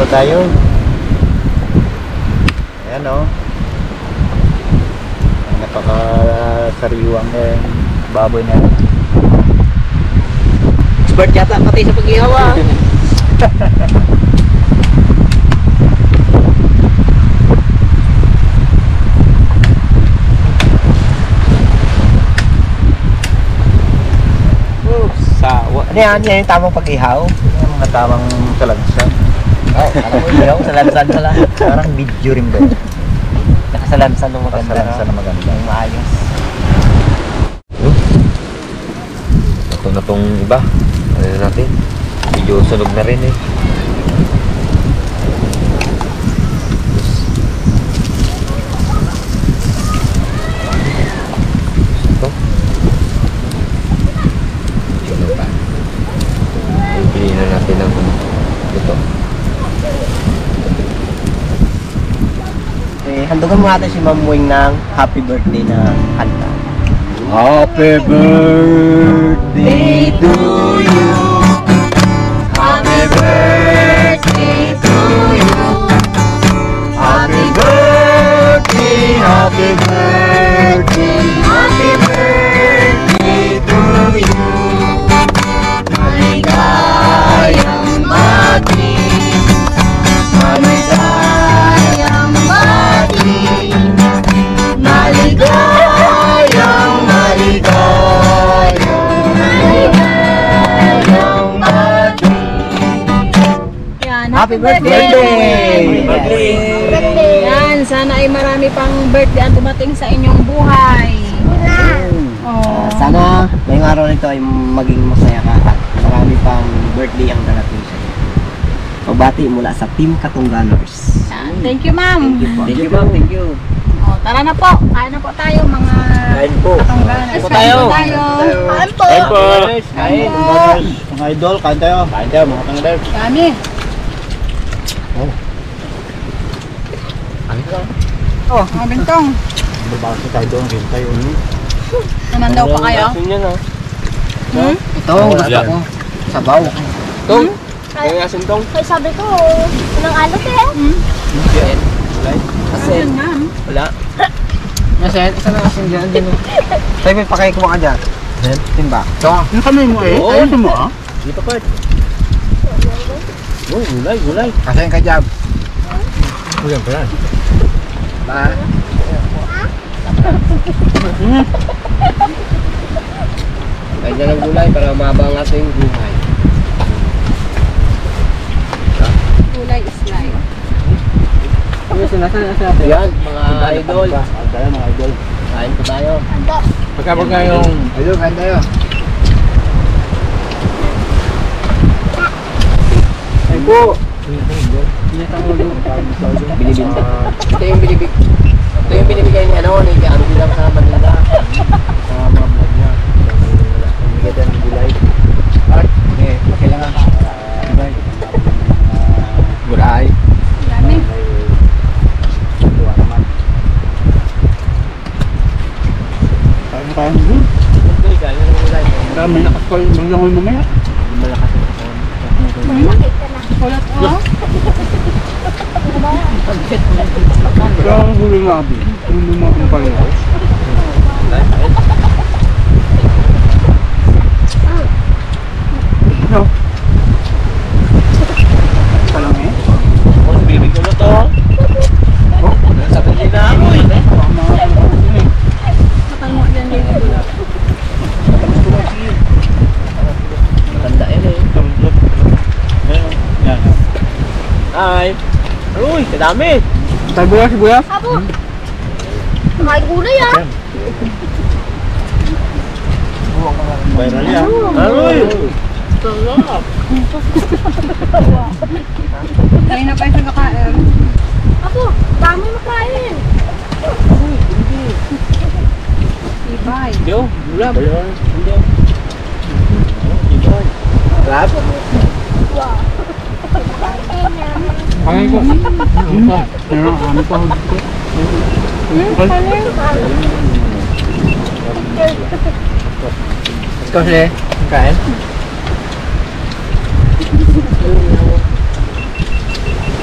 Sabaw tayo. Ayan o. Napaka-sariwang baboy na. Expert yata pati sa pag-ihaw ah. Sawa. Ano yan? Yan yung tamang pag-ihaw? Yung mga tamang salansan. Oh, alam mo ihaw? Salansan pala. Parang video rin ba? Nakasalansan ng maganda. Salansan na maganda. Yung maayos. Ito na tong iba. Ano na natin? Medyo sunog na rin eh. Ito. Sino pa? Piliin na natin ang ito. Handugan mo natin si Ma'am Wing ng happy birthday na kanta. Happy birthday to you. Happy birthday to you. Happy birthday, happy birthday, happy birthday to you. Maligayang bati, maligayang bati, maligayang bati. Yan, Happy birthday! Yan, sana ay marami pang birthday ang dumating sa inyong buhay. Oh. Sana ngayong araw nito ay maging masaya ka at marami pang birthday ang darating sa iyo. Pagbati mula sa Team Katungganers. Yan. Thank you, ma'am. Thank you ma'am, thank you. Oh, tara na po. Kain na po tayo, mga Kain po. Katungganers. Kain po tayo. Kain po. Kain po. Kain po. Mga idol, kain tayo. Kain tayo, mga idol. Kami. Oh, mga bintong. Babasa tayo doon, rin tayo. Naman daw pa kayo? Hmm? Ito, gusto ko. Sabaw. Tong? Yung asin tong? Ay, sabi ko, unang alot eh. Ayun, ma'am. Wala. Masen, isa na asin dyan. Tayo may pakay kuha ka dyan. Timba. Ito. Yung kamay mo eh. Oo. Ayun mo ah. Dito pa. Oh, gulay, gulay. Kasi ka jab. Ulan pa yan. Ba? Kaya dyan ang gulay para mabang ating buhay. Kulay is life. Yan, mga idol. Kain tayo, mga idol. Kain po tayo. Ando. Pagkabag nga yung... Ayun, kain tayo. Ay po! Binibig. Ito yung binibig. Ito yung binibigay ni ano, ni ano bilang sa Manila. Sa mga vlog niya. Bigyan ng gulay. Okay, kailangan. Gulay. Dami. Tuwa naman. Kain na tayo ng Okay, kaya ng gulay. Dami nakaskoy. Maglangoy mamaya. Malakas ang Bakit ka na? Kulat oh. Kaya ang huli nga abi. Kung lumakang pa rin. No. Salang eh. Oh, bibig ko na to. Oh, Sa pili na ako eh. Matango yan yung kulat. Matanda yan eh. Hi. Uy, kadami. Sibuyas, sibuyas. Abo. May gulay ah. Viral yan. Aroy. Sarap. Kain na pa yung kakain. Abo, dami makain. Ibay. Yo, gulab. Hindi. Crab? Kaya ko. Ano pa? Kasi, kain.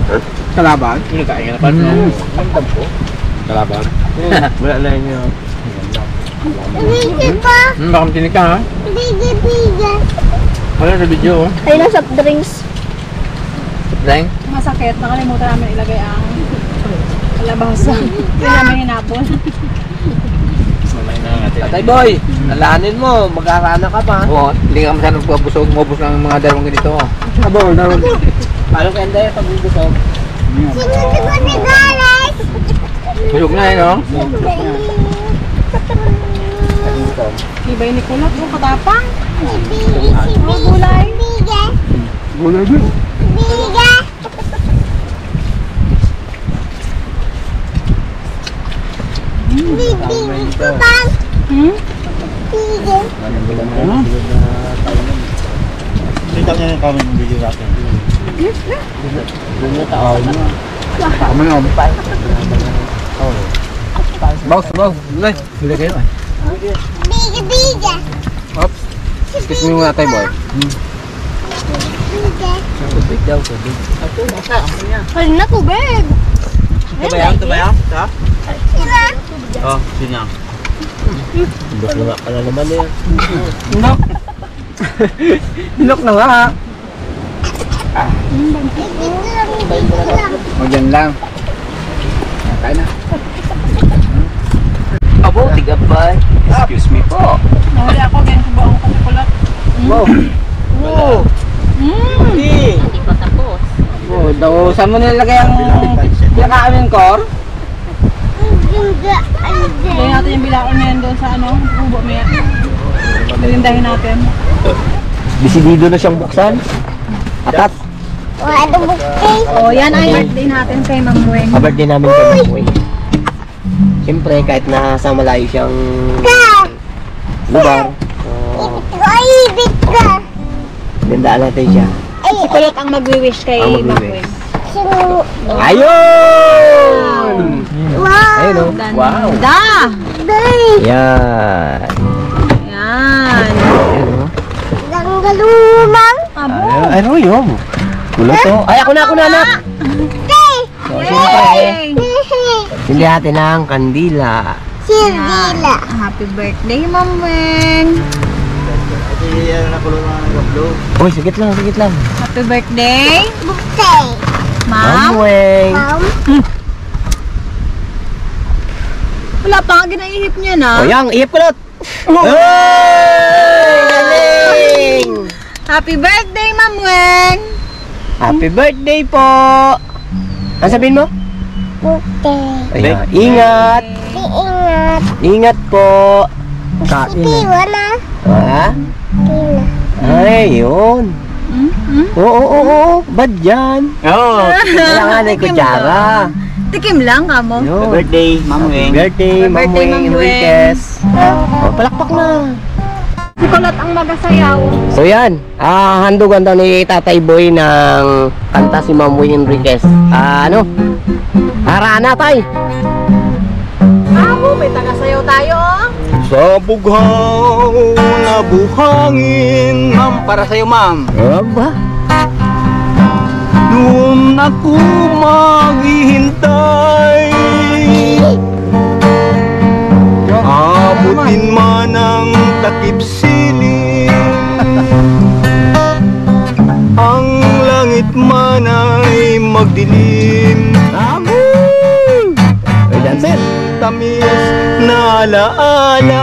Kalaban? Hindi ka na pa. Kalaban? Wala na yun. Bigyan pa. Baka matinig ka ha? Bigyan. Wala sa video oh. Ay, nasa drinks. Dang? Masakit. Nakalimutan namin ilagay ang kalabasa. Hindi namin hinapon. Atay boy, alanin mo, mag-arana ka pa. Oo, hindi ka masyadong pabusog. Mabus ng mga dalawang ganito. Abo, naroon. Paano kaya hindi pag bubusog? Sinunod ko ni Galas. Busog na no? Ibay ni Kulot. Yung katapang. Gulay. Bigyan. Gulay din. Bigyan. Bigyan ko pa. Hmm? Bigyan. Kita niya yung comment ng video natin. Kami nga. Boss, gulay. Gulay kayo eh. Bigyan. Oops. Kiss me muna tayo boy. Bigyan. Tubig daw, tubig. Kaling na tubig. Ito ba yan? Ha? Sila. Oh, sinyang. Lok ka na naman yan. Lok. Lok na nga ha. O dyan lang. Kaya na. Abo, tigabay. Excuse me po. Nahuli ako. Ganyan ko ba ako kasi Kulot? Wow. Wow. Hindi pa tapos. Oh, daw saan mo nilagay ang pinaka-amin core? Lagyan natin yung bilaon na yan doon sa ano. Kubo mo yan. Nalindahin natin. Desidido na siyang buksan. Atat. Wala bukay. Oh, yan ay birthday natin kay Ma'am Weng. Birthday namin kay Ma'am Weng. Siyempre, kahit nasa malayo siyang lugar, Ay, ibig ka. gandaan natin siya. Si Kulot ang magwi-wish kay Ang Ma'am magwi-wish. Weng. Sino? Ayun! Wow. Ayun o. Wow! Ganda! Day. Yan! Yan. Ayun o. Langgalumang. Abo. Ano yun? Kulot to. Ay, ako na anak! Day. So, siyempre, Hehe. sindi natin ang kandila. Sildila. Happy birthday, Ma'am Weng. Ito yung nakulong ng gablo. Uy, sigit lang, sigit lang. Happy birthday, Bukay. Ma'am Ma'am. Weng! Ma'am. Wala pa nga ginaihip niya na. O yang, ihip kulot! Hey! Galing! Happy birthday, Ma'am Weng. Happy birthday po! Ano sabihin mo? Bukay. Ayan. Ingat! Iingat. Ingat po! Tiwa na. Ha? Tila. Ay, yun. Oo. Bad yan. Oo. Kailangan ay kutsara. Tikim lang, kamo. Yun. Birthday, Ma'am Weng. Birthday, Happy Ma'am birthday, Weng Ma'am Enriquez. Oh, palakpak na. Si Kulot ang magasayaw. So yan, handugan daw ni Tatay Boy ng kanta si Ma'am Weng Enriquez. Ano? Harana tay. Abo, may tagasayaw tayo. Sa bughaw na buhangin. Ma'am, para sa'yo ma'am. Aba. Doon ako maghihintay. Abutin man ang takip siling. Ang langit man ay magdilim. Ay, dancer. Tamis na alaala.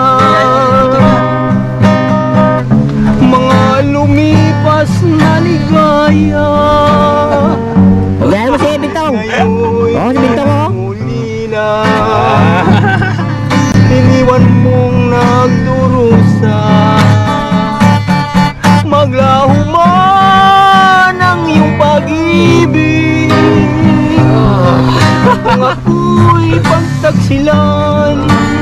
Mga lumipas na ligaya. Huwag mo si Bintang. Oh, si Bintang oh. Muli na iniwan mong nagdurusa. Maglaho man ang iyong pag-ibig. Kung ako'y pagtagsilan,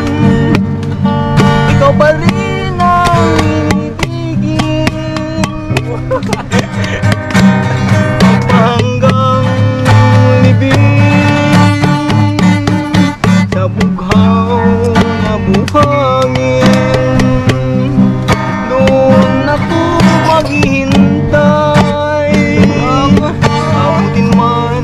ikaw pa rin ang ibigin. Hanggang libing sa bughaw na buhangin, doon ako maghihintay. Abutin man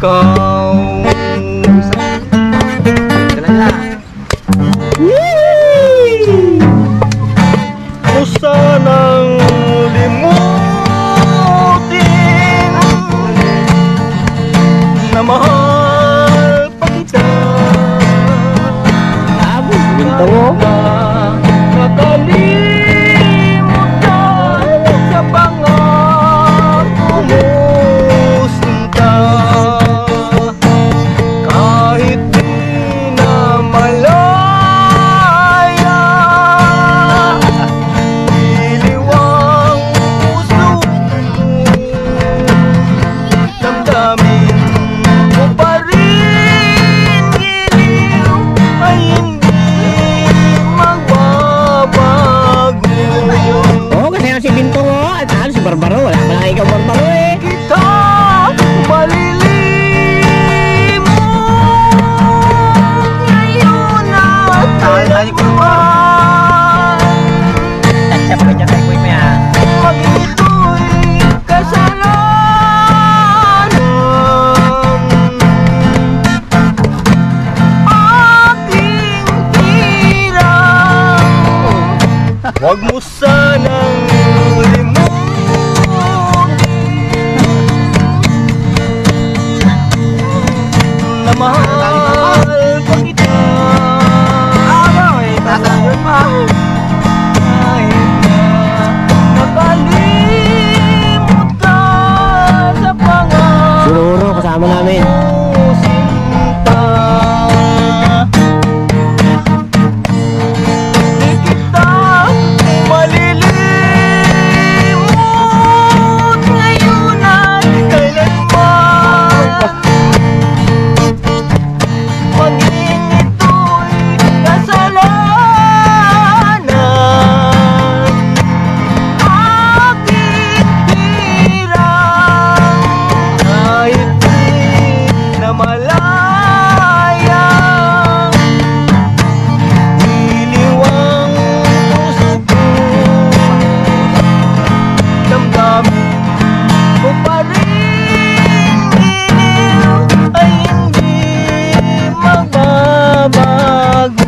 ikaw. Ko sanang limutin na mahal pa kita. Binto mo. Nakalimutan sa pangako mo sinta. Kahit di na malaya, iliwang puso damdamin mo pa rin. Giliw ay hindi magbabago. Oo, kasi si Binto mo. At si Barbaro. Wala pa lang ikaw Barbaro eh. Kita malilimot ngayon at kailanman. Tatchap ka niya kay Kuy Maya. Maging ito'y kasalanan. Aking hirang, huwag mo sanang na mahal pa kita. Kahit na nakalimot ka sa pangako Sururo kasama namin. sinta. Di kita malilimot ngayon at kailanman. Maging ito'y kasalanan. Aking hirang, kahit di na malaya, iliwang puso ko damdamin mo pa rin. Giliw ay hindi magbabago.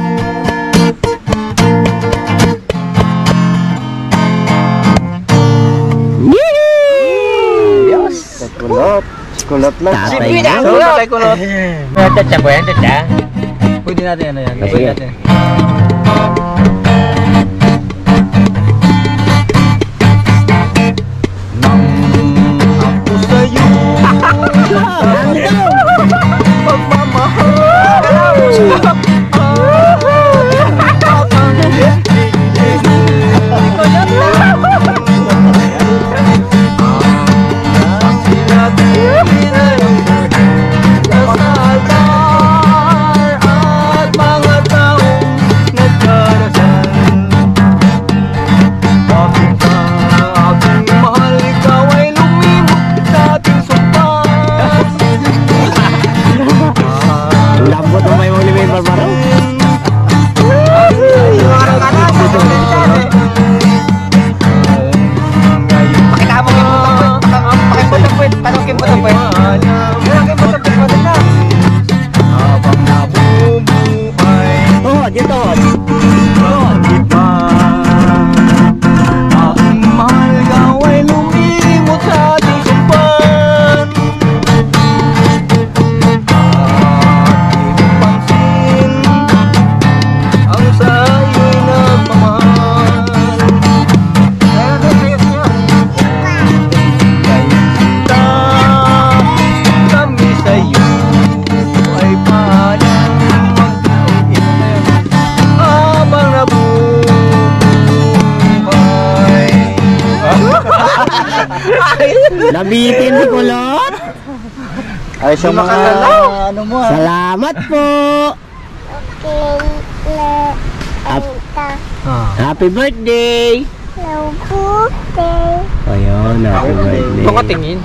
Diyos. Kulot lang. Tatay mo. Tatay kulot. Tatcha po yan, tatcha. Pwede natin ano yan. Sige. Pwede natin. Nang ako sa'yo pagmamahal. At mga taong nagdarasal. Bakit ka aking mahal, ikaw ay lumimot sa ating sumpas. Lambot mo may mga limay Barbaro. Pakita mo pakiputapwit. Paano pakiputapwit? Habang nabubuhay, Oo, dito. di ba aking mahal, ikaw ay lumimot sa ating sumpan. At di mo pansin ang sa'yo'y nagmamahal. Kaya sinta kami sa'yo ay parang mag-iin habang nabubuhay. Nabitin si Kulot. Ay, sa mga ano mo Salamat po. Happy birthday. Ayun, happy birthday. Pakatingin.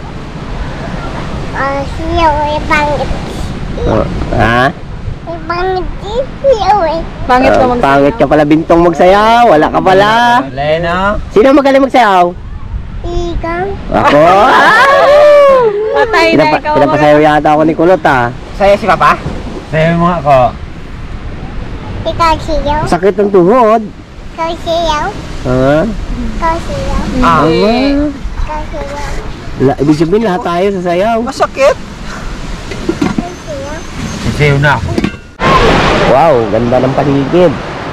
Siya ay pangit. Oh, ha? Ay pangit siya ay. Pangit ka mag- Pangit ka pala Bintong magsayaw. Wala ka pala. Lena. Sino magaling magsayaw? Ikaw. Ako? Patay na ikaw. Pinapasayaw yata ako ni Kulot ah. Saya si Papa? Sayo mo nga ako. Ikaw siyaw. Sakit ng tuhod. Ikaw siyaw. Ha? Ikaw siyaw. Ah. Ikaw siyaw. Ibig sabihin lahat tayo sasayaw. Masakit. Ikaw siyaw. Sayo na ako. Wow, ganda ng paligid.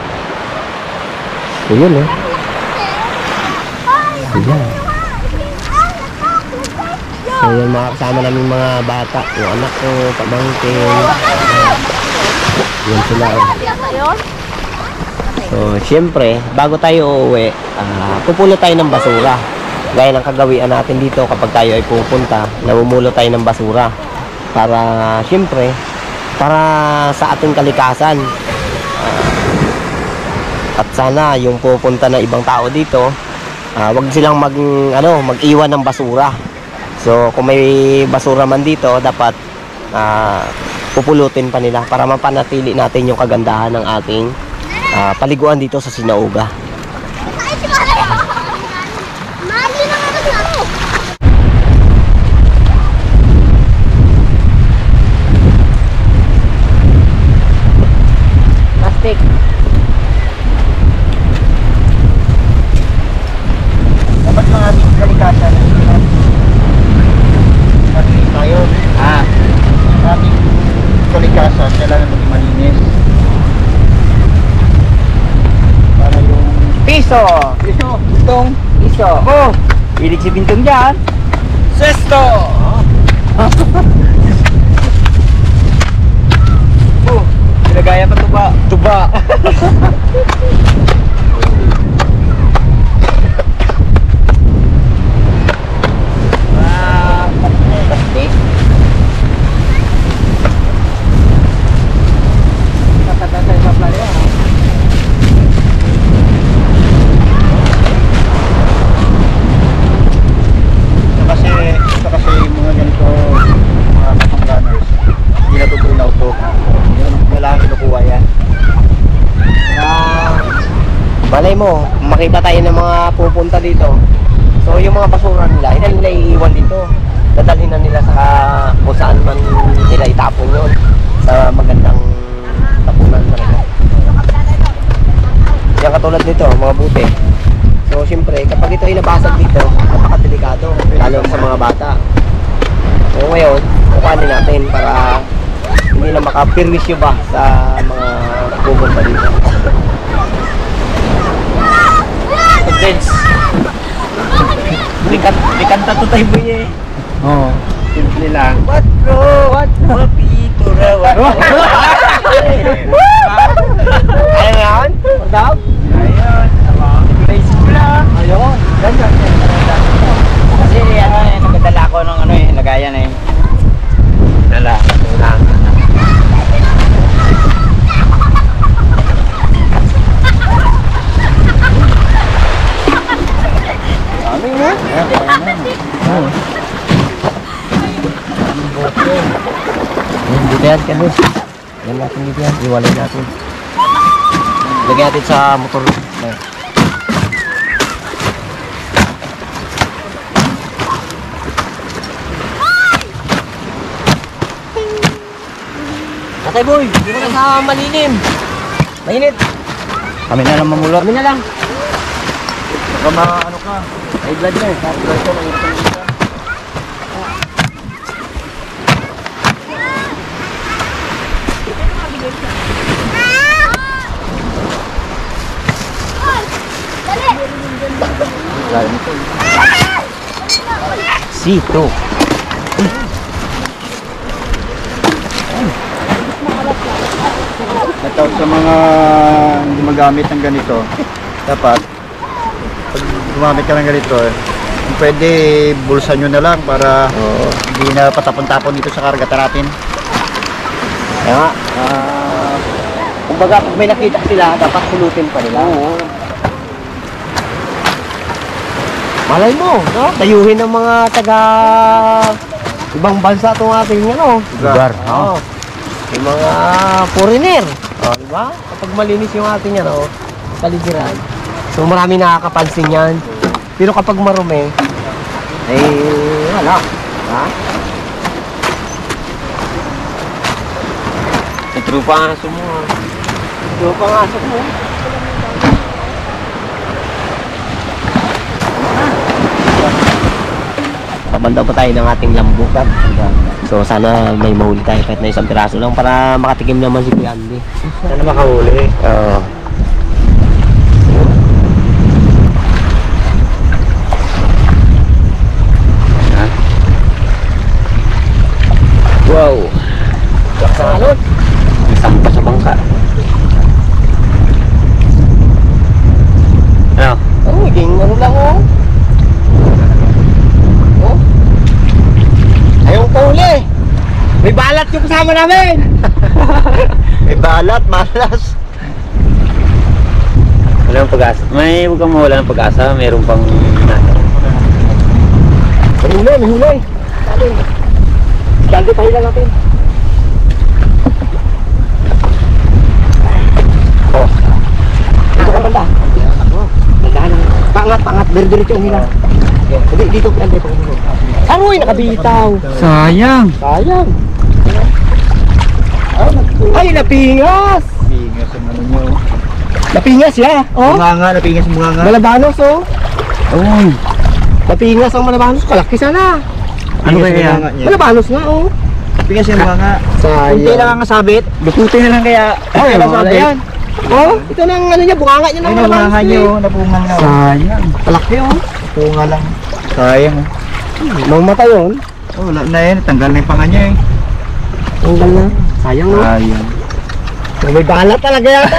Ayun eh. Ayan. So yun mga kasama namin mga bata. Yung anak ko, pamangkin. Yan sila. So syempre, bago tayo uuwi, pupulo tayo ng basura. Gaya ng kagawian natin dito kapag tayo ay pupunta, namumulo tayo ng basura. Para syempre, para sa ating kalikasan. At sana yung pupunta na ibang tao dito, wag silang mag-iwan ng basura. So kung may basura man dito, dapat pupulutin pa nila para mapanatili natin yung kagandahan ng ating paliguan dito sa Sinauga. Plastic. Dapat mga aming kalikasan. Malinis tayo. Aming kalikasan, kailangan maging malinis. Para yung... Piso! Piso! Bintong! Piso! Oh! Hilig si Bintong dyan! Sesto! Oh! Pinagaya pa tuba! Tuba! Plastic. Nakatata sa playa. Ito kasi yung mga ganito mga katungganers. Hindi natutunaw to. Kailangan kinukuha yan. Malay mo, makita tayo ng mga pupunta dito. So yung mga basura nila, hindi nila iiwan dito. Dadalhin na nila sa kung saan man nila itapon yun. Sa magandang tapunan talaga. Yan katulad nito, mga buti. So siyempre, kapag ito ay nabasag dito, napakadelikado. Lalo sa mga bata. So ngayon, kukuhanin natin para hindi na makapirwisyo ba sa mga pupunta dito. Friends. May kanta to tayo boy eh. Oo. Simple lang. What bro? What bro? Pitura. Ayun yan? Pagdaw? Ayun. Basic ko lang. Ayun. Ganyan. Kasi nagdala ko ng lagayan eh. Dala. Lang. Dito yan, Candice. Yan natin dito yan. Iwalay natin. Lagyan natin sa motor. Tatay boy, di mo na sa malilim. Mainit. Kami na lang mamulot. Kami na lang. Baka ano ka? May blood na eh. Blood ko, mainit ka. Sito. Natawag sa mga hindi magamit ng ganito, dapat pag gumamit ka ng ganito, kung pwede bulsa nyo na lang para hindi na patapon-tapon dito sa kargata natin. Kaya nga, kumbaga pag may nakita sila, dapat pulutin pa nila. Malay mo, no? Dayuhin ng mga taga ibang bansa itong ating Lugar. Oo. Yung mga foreigner. Oh, di ba? Kapag malinis yung ating paligiran. So marami nakakapansin yan. Pero kapag marumi, wala. Ha? Itrupa ang aso mo. Yung pangasok mo. Pabanda pa tayo ng ating lambukan. So sana may mahuli tayo kahit na isang piraso lang para makatikim naman si Kuya Andy. Sana makahuli. Oo. Wow. Salot. Isang pa sa bangka. Ano? Oh, ging ano lang oh. Oh. Ayaw pa huli. May balat yung kasama namin. May balat, malas. Wala ng pag-asa. Huwag kang mawala ng pag-asa. Meron pang... May huli, may huli. Sabi. Dante tayo lang natin. Oh. Dito ka banda. Dandahan. Pangat, diretso ang hila. Hindi, dito ka dito. Aroy, nakabitaw. Sayang. Sayang. Ay, napingas. Pingas ang ano nyo. Napingas ya. Oh. Bunganga, napingas ang bunganga. Malabanos oh. Uy. Napingas ang malabanos. Kalaki sana. Ano kaya? Malabanos nga oh. Pingas yung bunganga. Sayang. Kunti lang ang kasabit. Lututin na lang kaya. Ay, Kaya wala yan. Oh, ito na ang ano niya, bunganga niya ng Ay, malabanos. nabunga nyo. Nabungan nga. Sayang. Kalaki oh. Bunga lang. Sayang. Nung mata yun. Oh, wala na yan. Tanggal na yung panga niya eh. Tanggal na. Sayang no. Sayang. May balat talaga yata.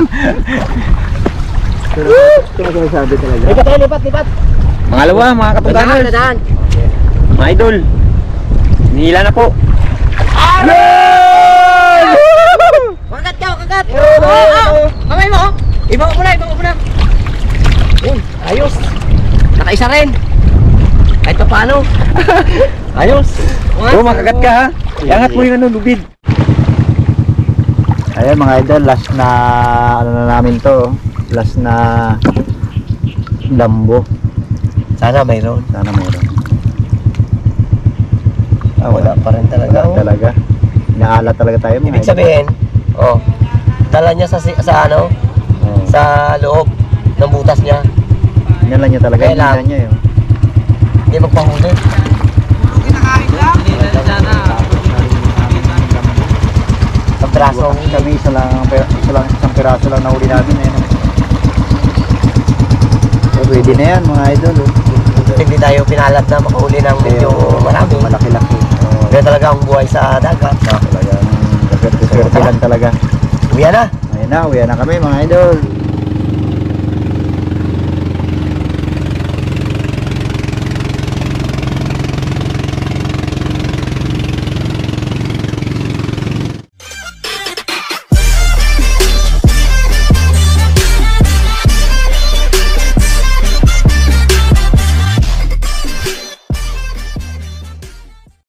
Ito na sabi talaga. Lipat tayo, lipat. Pangalawa, mga katungganers. Dadaan. Mga idol. Nihila na po. Kagat ka, kagat. Kamay mo. Ibaw mo na. Uy, ayos. Nakaisa rin. Kahit pa paano. Ayos. Oo, makagat ka ha. Iangat mo yung ano, lubid. Ayan mga idol, last na ano na namin to. Last na lambo. Sana mayroon. Sana meron. Wala pa rin talaga. Wala talaga. Inaala talaga tayo mga Ibig idol. sabihin, oh, dala niya sa ano, Oh. sa loob ng butas niya. Inala niya talaga. Kaya lang. Inala niya yun. Hindi magpahuli. Sa braso. Kami isang piraso lang nahuli namin eh. So, pwede na yan mga idol. Oh. Hindi tayo pinalat na makahuli ng medyo marami. Malaki-laki. Oh, Kaya talaga ang buhay sa dagat. talagang swerte lang talaga. Uwi na. Ayun na, uwi na kami mga idol.